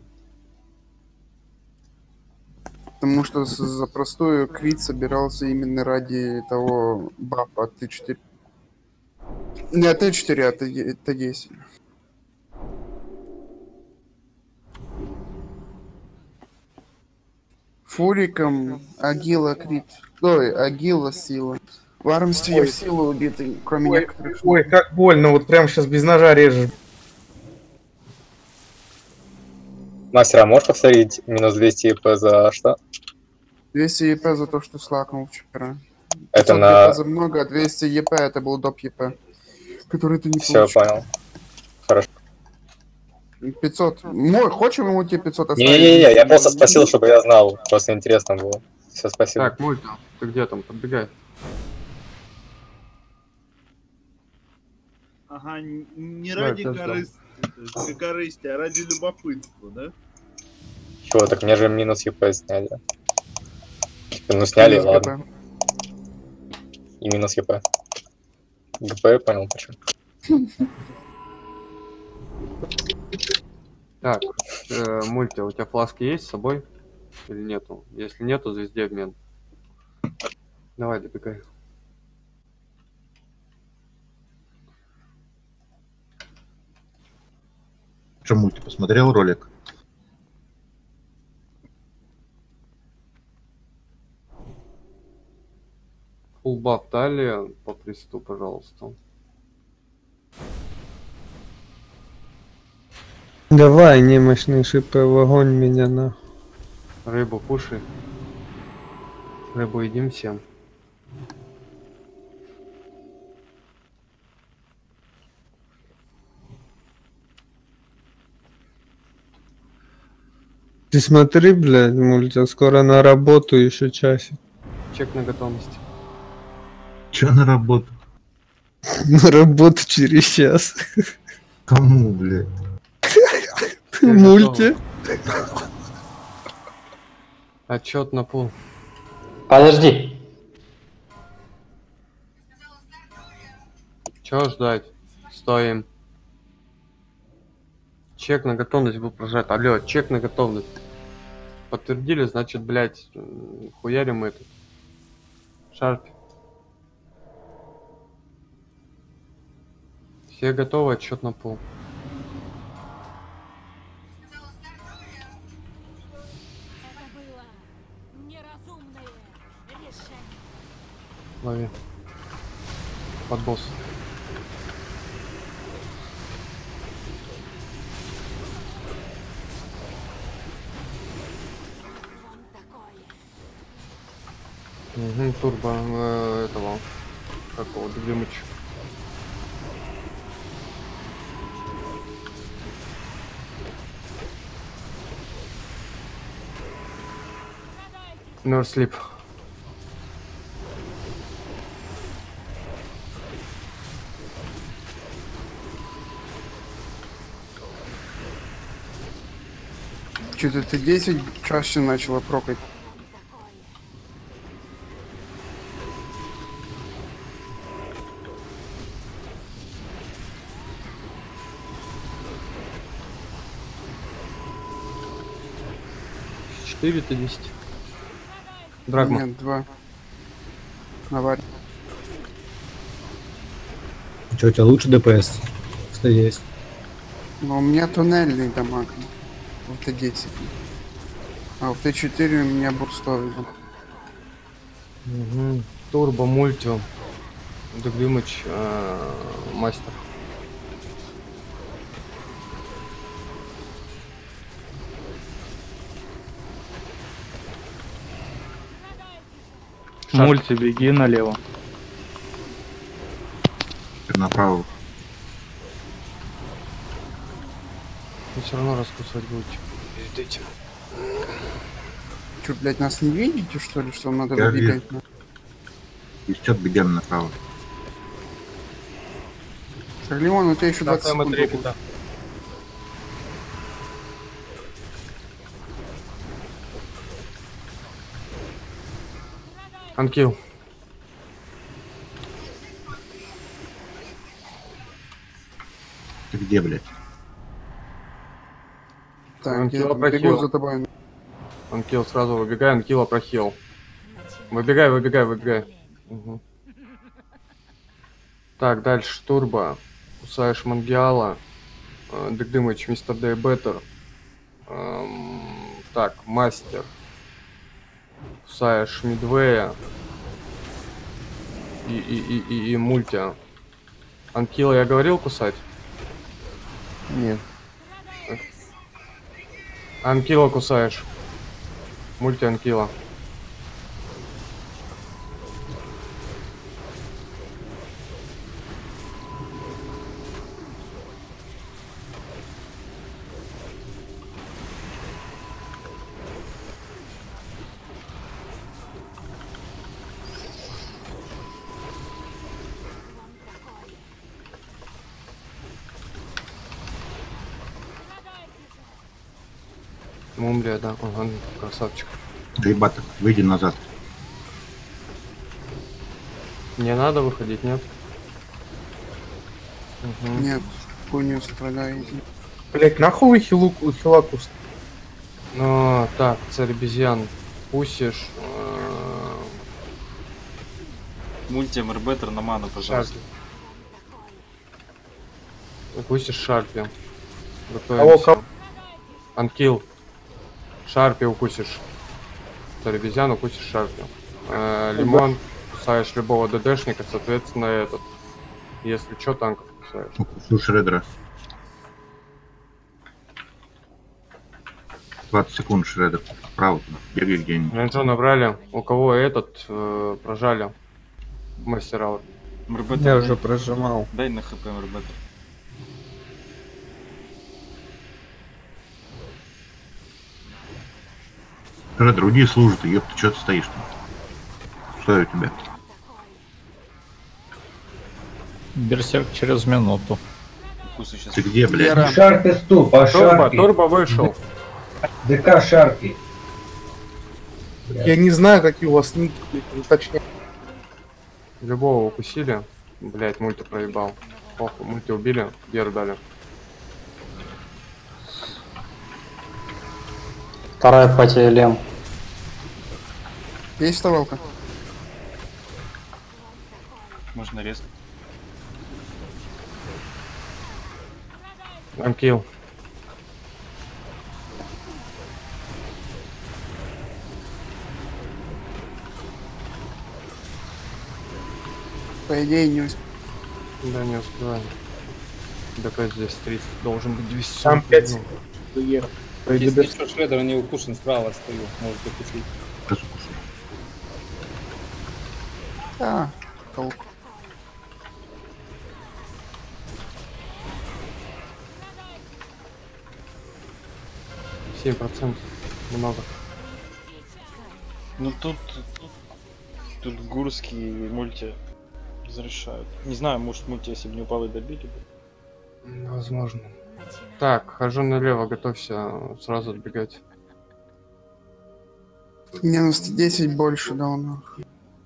Потому что с- за простую крит собирался именно ради того бафа от Т четыре. Не от Т четыре, а Т десять. Фуриком Агила крит. Ой, Агила сила. В армстве в силу убитый, кроме Ой, некоторых. ой, как больно, вот прям сейчас без ножа режешь. Мастер, а можешь повторить минус двести ЕП за что? двести ЕП за то, что слакнул вчера. Это пятьсот на... ЕП за много, а двести ЕП это был доп ЕП, который ты не Все, получил. понял. Хорошо. пятьсот. Мой, хочешь ему тебе пятьсот оставить? Не-не-не, я просто спросил, чтобы я знал. Просто интересно было. Все, спасибо. Так, мульти, ты где там? Подбегай. Ага, н- не Да, ради сейчас дам. корысти, корысти, а ради любопытства, да? Чего, так мне же минус ЕП сняли. Ну, сняли, Минус ладно. ГП. И минус ЕП. ГП я понял, почему. Так, э, мульти, у тебя фласки есть с собой? Или нету? Если нету, звезде обмен. Давай, добегай. Чему ты посмотрел ролик? Фулл баф талия по присту, пожалуйста. Давай, немощный шипы в огонь меня на. Рыбу кушай. Рыбу едим всем. Ты смотри, блядь, мультик, скоро на работу еще часик. Чек на готовность. Че на работу? На работу через час. Кому, блядь? Мульти. Отчет на пол. Подожди. Чего ждать? Стоим. Чек на готовность был прожат. Алло, чек на готовность. Подтвердили, значит, блядь, хуярим этот. Шарп. Все готовы, отчет на пол. Лови. Под босс. Угу, турбо э, этого какого Дымыч. No sleep. Что-то ты десять чаще начала прокать. четыре, ты десять. Драгма. Нет, два. Авария. Что, у тебя лучше ДПС? Что есть? Но у меня туннельный дамаг. В Т десять. А в Т четыре у меня бурстовый. Угу. Турбо, мультио. Дымыч, э, мастер. Мульти, беги налево. Направо. Вы все равно раскусывать будете. Перед этим. Че, блядь, нас не видите, что ли, что надо Я выбегать? И что, бегаем направо. Леон, у тебя еще двадцать секунд. Трепета. Анкил. Ты где, блядь? Так, Анкила я прохил. бегу за тобой. Анкил, сразу выбегай, Анкила прохил. Выбегай, выбегай, выбегай. Угу. Так, дальше Турбо. Кусаешь Мангиала. Дык-дымыч, мистер Дэй Беттер. Эм, так, Мастер. Кусаешь Мидвея. И, и, и, и, и Мультия. Анкила я говорил кусать? Нет. Анкила кусаешь. Мульти Анкила. Мумлия, да. Ага, красавчик. Гайбата, выйди назад. Не надо выходить, нет? Угу. Нет, хуйню страдаете. Блять, нахуй вы хилу, хилаку? Ну, так, царь обезьян. Пустишь. Мульти Мэрбеттер на ману, пожалуйста. Пустишь Шарпи. Готовимся. Анкил. Шарпи укусишь. Царь обезьян укусишь Шарпи. Э, лимон. Кусаешь любого ДДшника, соответственно, этот. Если что, танков кусаешь. Укусу Шредера. двадцать секунд Шредер. Справа бегай где-нибудь. Ренджо набрали. У кого этот э, прожали? Мастера. Мэрбеттер, Я дай- уже прожимал. Дай на хп Мэрбеттер. Шредер, уйди служит, ёпта, чё ты стоишь там? Что у тебя? Берсерк через минуту. Ты где, блядь? Шарпи ступ, а Турбо, Шарпи? Турбо вышел. ДК Шарпи. Я не знаю, какие у вас ники, точнее. Любого укусили. Блять, мульти проебал. Ох, мульти убили, Геру дали. Вторая пати Лем. Есть вставалка? Можно резко. Анкил. По идее не успел. Да, не успеваем. ДП здесь тридцать, должен быть двести. Там пять. Если что, Шредер не укушен, справа стою. Может укусить. А, толк. семь процентов. Много. Ну тут, тут, тут Гурский и Мульти разрешают. Не знаю, может Мульти, если бы не упал и добили бы. Возможно. Так, хожу налево, готовься сразу отбегать. Минус десять больше дал нахуй.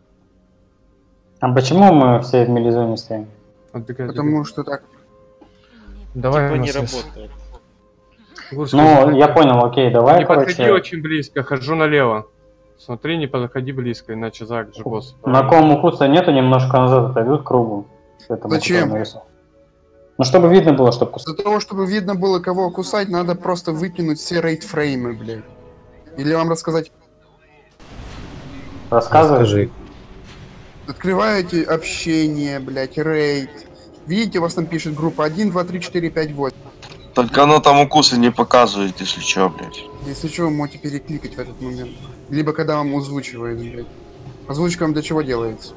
А почему мы все в милизоне стоим? Отбегай, Потому что так. Давай типа на не связь. работает. Гурский, Ну, смотри. я понял, окей, давай, Не подходи короче. очень близко, хожу налево. Смотри, не подходи близко, иначе Зак же босс. На ком укуса нету, немножко назад отойдут к кругу. К этому, Зачем? который нарисован. Ну, чтобы видно было, что кусать. Для того, чтобы видно было, кого кусать, надо просто выкинуть все рейд-фреймы, блядь. Или вам рассказать? Рассказывай. Расскажи. Открываете общение, блядь, рейд. Видите, у вас там пишет группа один, два, три, четыре, пять, восемь. Только оно там укусы не показывает, если чё, блядь. Если что, вы можете перекликать в этот момент. Либо когда вам озвучивает, блядь. Озвучка вам для чего делается?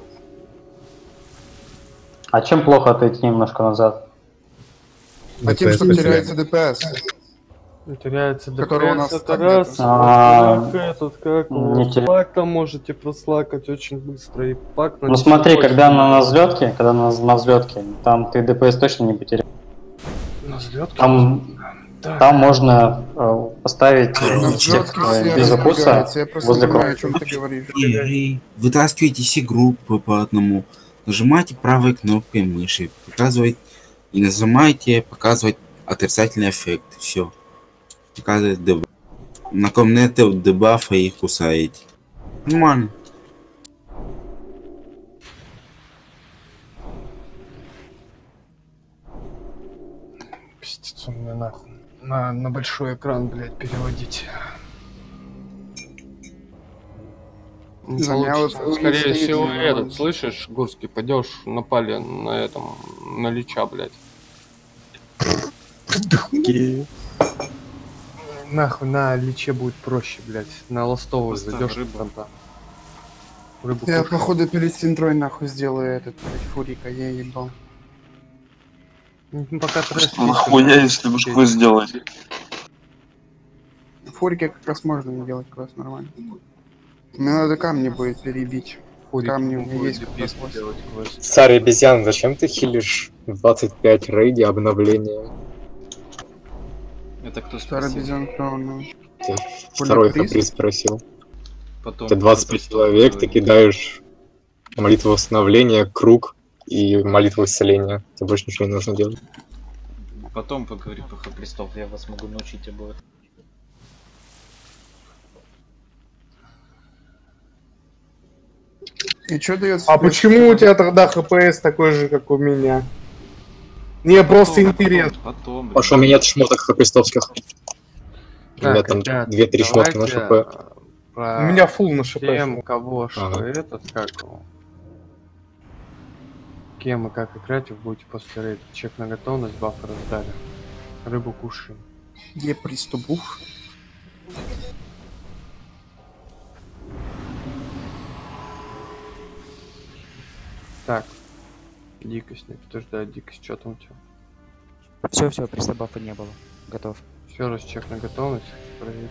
А чем плохо отойти немножко назад? А тем, что теряется ДПС. Теряется Который у нас ДПС, это так раз. это. А, Как этот, как не у теря- пак там можете прослакать очень быстро. И пак Ну смотри, когда на, на взлетке, когда на, на взлетке, там ты ДПС точно не потеряешь. На взлетке? Там, Так. там можно э, поставить На э, взлетке всех, э, все без укуса разбегаются, я просто возле не понимаю, круга. о чем ты говоришь. И вытаскивайте все группы по одному. Нажимайте правой кнопкой мыши. Показывать и нажимайте показывать отрицательный эффект. Все. Показывает дебаф. На комнате дебафа их кусаете. Нормально. Пиздец, у меня нахуй. На, на большой экран, блядь, переводить. Не Да, меня получится. вот Скорее стоит всего, на- этот, слышишь, Гурский, пойдешь напали на этом, на Лича, блядь. Нахуй, на Личе будет проще, блядь. На ластовую Просто зайдешь рыбу. там, да. Рыбу Я, кушай. походу, перед синтрой нахуй сделаю этот, блядь, фурика, я ебал. Ну, пока трэш Нахуя, если вы что сделаете? Фурики как раз можно не делать квест нормально. Мне надо камни будет перебить. Фурик Камни у меня будет есть как раз пиздец вот. делать квест. Царь обезьян, зачем ты хилишь в двадцать пять рейде обновления? Это кто Старый спросил? обезьян Крауна. Второй Поликрист? Хаприст спросил. Потом Ты двадцать пять человек, ты кидаешь молитву восстановления, круг и молитву исцеления. Тебе больше ничего не нужно делать. Потом поговори про хапристов, я вас могу научить об этом. И что дает? А почему у тебя тогда ХПС такой же, как у меня? Мне просто интересно. Потом, Потому что у меня нет шмоток хапристовских. У меня Так, там ребят, две-три шмотки на давайте, ШП. про У меня фулл на ШП. Кем, кого, что Ага. этот, как его. Кем и как играть, вы будете после рейда. Чек на готовность, бафы раздали. Рыбу кушаем. Где приступух? Так. Дикость, не подтверждает дикость. Что там у тебя? Все, все, пристабафа не было. Готов. Еще раз чек на готовность. Проверить.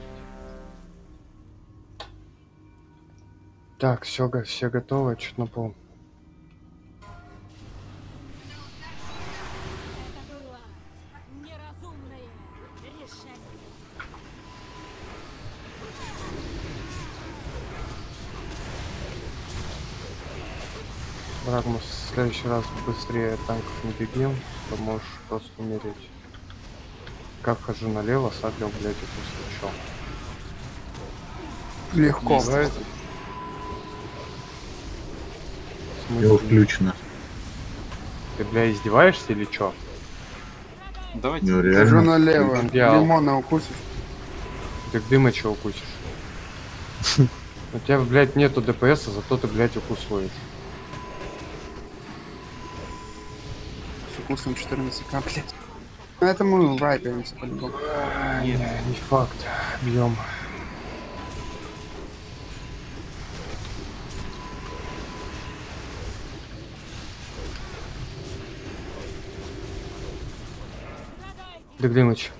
Так, все, все готовы, что-то на пол. Брагмус, в следующий раз быстрее танков не бегим, то можешь просто умереть. Как хожу налево, саглил, блядь, это случай. Легко. Его включено. Ты, бля, издеваешься или чё? Давайте. Ну, Хожу реально. налево. Идеал. Лимона укусишь. Так дыма чё укусишь? У тебя, блядь, нету ДПСа, зато ты, блядь, укус ловишь. С укусом четырнадцать к, блядь. На этом мы вайпаемся по-любому. Нет, не факт. Бьем. Дык-дымыч.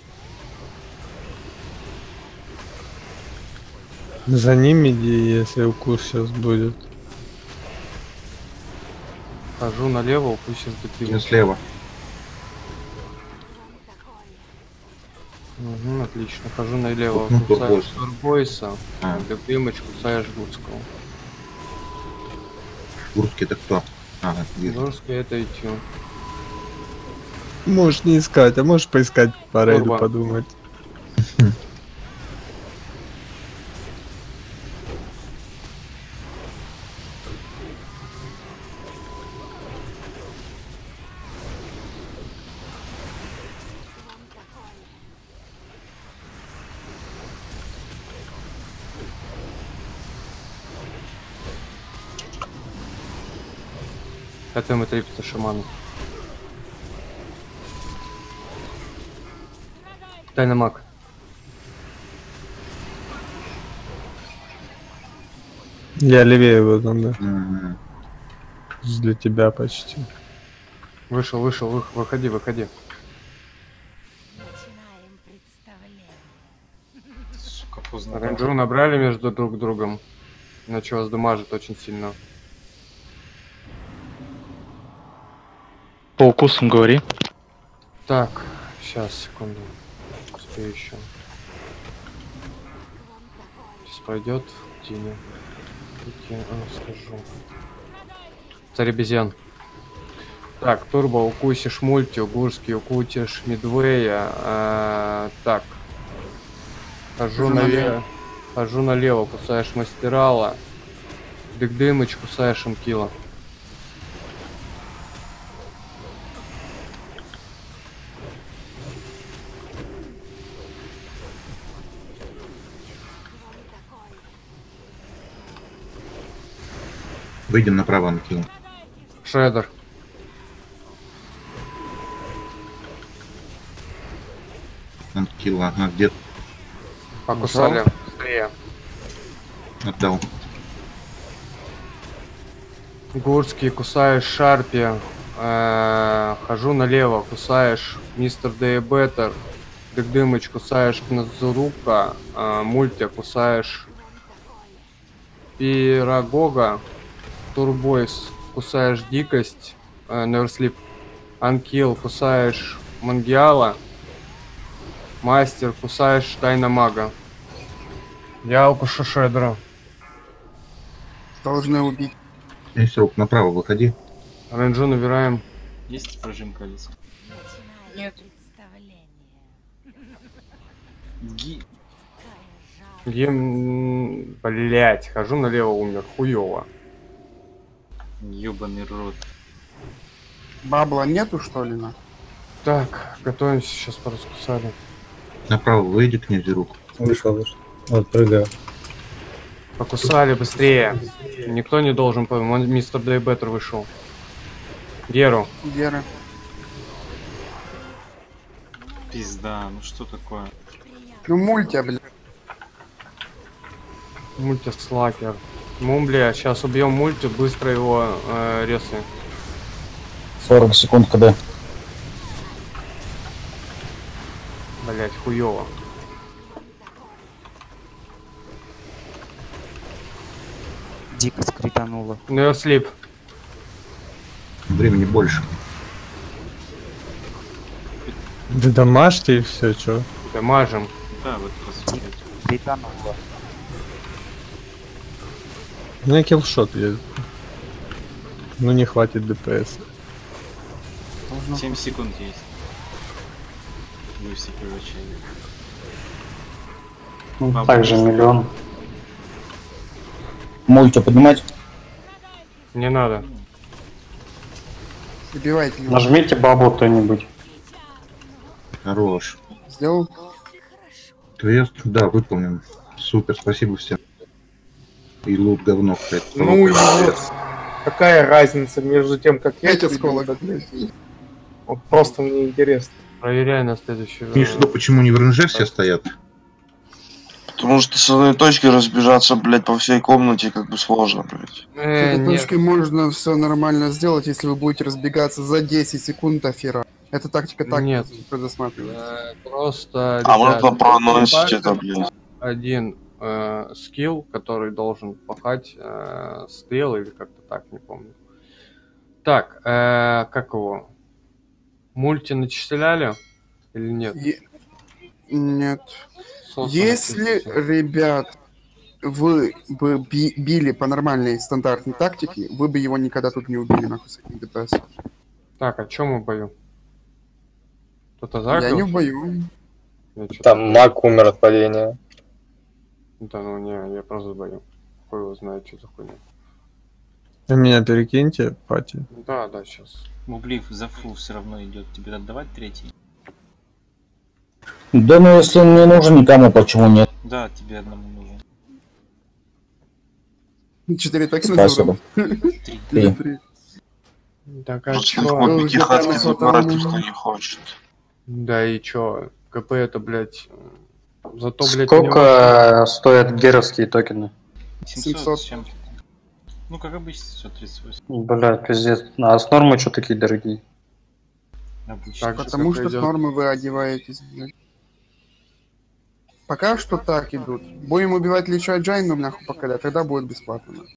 За ними иди, если укус сейчас будет. Хожу налево, укус сейчас дык-дымыч. Я слева. Угу, отлично. Хожу налево, Ну, кусаешь турбойс. турбойса, А. дык-дымыч, кусаешь гудского. Гурский это кто? А, вижу. Гурский это ИТ. Можешь не искать, а можешь поискать по рейду, Турбо. подумать. Это мы трепета шамана. Тайна маг. Я левее его там, да. Мгм. Для тебя почти. Вышел, вышел, вы- выходи, выходи. Сука, поздно. Рейнджеру набрали между друг другом. Иначе вас дамажит очень сильно. По укусам говори. Так, сейчас, секунду. Успею еще. Сейчас пройдет в тени. Я скажу. Царь обезьян. Так, турбо укусишь мульти, гурский укусишь мидвея. А, так. Хожу Хожу налево. налево. Хожу налево, кусаешь мастерала. Дык-дымыч, кусаешь анкила. Выйдем направо на килл. Шредер. Анкил, ага, где Покусали. Быстрее. отдал. Гурский, кусаешь Шарпи. Э, хожу налево, кусаешь Мистер Дэй Беттер. Дык-дымыч, кусаешь Кназурука. Э, мульти, кусаешь Пирогога. Турбойс, кусаешь Дикость. Э, Neversleep. Анкил, кусаешь Мангиала. Мастер, кусаешь Дайнамага. Я укушу Шредера. Должны убить. Есть рук, направо выходи. Ренджу набираем. Есть прожимка лица? Нет. Ги... Гем... Блять, хожу налево, умер. Хуёво. Ёбаный рот. Бабла нету, что ли, на? Так, готовимся, сейчас пораскусали. Направо выйди, князь рук. Вышел, вышел. Вот, прыгаю. Покусали быстрее. Никто не должен, по-моему, мистер Дейбеттер вышел. Геру. Гера. Пизда, ну что такое? Ну мультя, блядь. Мультислакер. Мумбля, сейчас убьем мульти, быстро его э, резаем. сорок секунд КД. Блять, хуёво. Дико скрипануло. Ну слип. Времени больше. Да домашьте и все, чё. Дамажим. Да, вот посмотрите. Скрипануло. У меня киллшот есть. Ну не хватит ДПС. семь секунд есть. Вы все превращали. Ну, также миллион. Мульти поднимать? Не надо. Забивайте. Нажмите бабу кто-нибудь. Хорош. Сделал? Квест, да, выполнен. Супер, спасибо всем. И лут говно, кстати. Ну и вот. Какая разница между тем, как я Эти тебе сколок. буду, блядь? Вот просто мне интересно. Проверяй на следующий раз. Миша, ну почему не в РНЖ все стоят? Потому что с одной точки разбежаться, блядь, по всей комнате как бы сложно, блядь. С Э, этой нет. точкой можно все нормально сделать, если вы будете разбегаться за десять секунд афера. Эта тактика так Нет. предусматривает. Э, Просто. А ребят, можно проносить покупайте это, блядь. Один э, скилл, который должен пахать э, стрел или как-то так, не помню. Так, э, как его? Мульти начисляли или нет? Е- Нет. Соса Если, начислите. ребят, вы бы би- били по нормальной стандартной тактике, вы бы его никогда тут не убили, нахуй, с этим ДПС. Так, о чем мы бою? Кто-то Я закрыл? не в бою. Я чё-то- Там маг умер от падения. Да ну не, я просто бою. Хуй его знает, что за хуйня. Вы меня перекиньте, пати. Да, да, сейчас. Мублив за фул все равно идет. Тебе отдавать третий? Да ну если он не нужен никому, почему нет? Да, тебе одному нужен. Четыре токена Спасибо. забрал. Три. Три. Три. Так, а Просто чё? легко Ну, пятихатки где-то забирать там- никто не хочет. Да и чё? КП это, блядь... Зато, блядь, у него- Сколько стоят геровские токены? семьсот, семьсот. с чем-то. Ну, как обычно, семьсот тридцать восемь. Блядь, пиздец. А с нормы что такие дорогие? Обычно. Так же, Потому как что с идёт. нормы вы одеваетесь, блядь. Пока что так идут. Будем убивать Лича Джайну, нахуй, пока да, тогда будет бесплатно. нахуй.